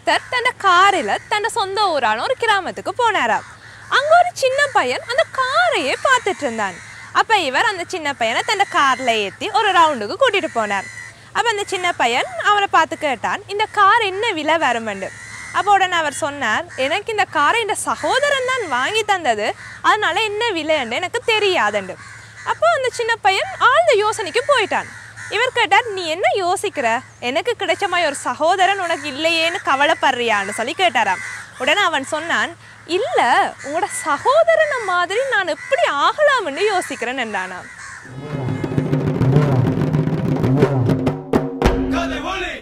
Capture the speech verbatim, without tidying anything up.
ஒருத்தர் தன் காரில் தன் சொந்த ஊரான ஒரு கிராமத்துக்கு போனாராம். அங்கே ஒரு சின்ன பையன் அந்த காரையே பார்த்துட்டு இருந்தான். அப்போ இவர் அந்த சின்ன பையனை தன் காரில் ஏற்றி ஒரு ரவுண்டுக்கு கூட்டிகிட்டு போனார். அப்போ அந்த சின்ன பையன் அவரை பார்த்து கேட்டான், இந்த கார் என்ன விலை வருமெண்டு. அப்போ உடனே அவர் சொன்னார், எனக்கு இந்த காரை இந்த சகோதரன் தான் வாங்கி தந்தது, அதனால என்ன விலைன்னு எனக்கு தெரியாதுண்டு. அப்போ அந்த சின்ன பையன் ஆழ்ந்த யோசனைக்கு போயிட்டான். இவர் கேட்டார், நீ என்ன யோசிக்கிற, எனக்கு கிடைச்ச மாதிரி ஒரு சகோதரன் உனக்கு இல்லையேன்னு கவலைப்படுறியான்னு சொல்லி கேட்டாராம். உடனே அவன் சொன்னான், இல்லை, உங்களோட சகோதரனை மாதிரி நான் எப்படி ஆகலாம்னு யோசிக்கிறேன் என்றானாம்.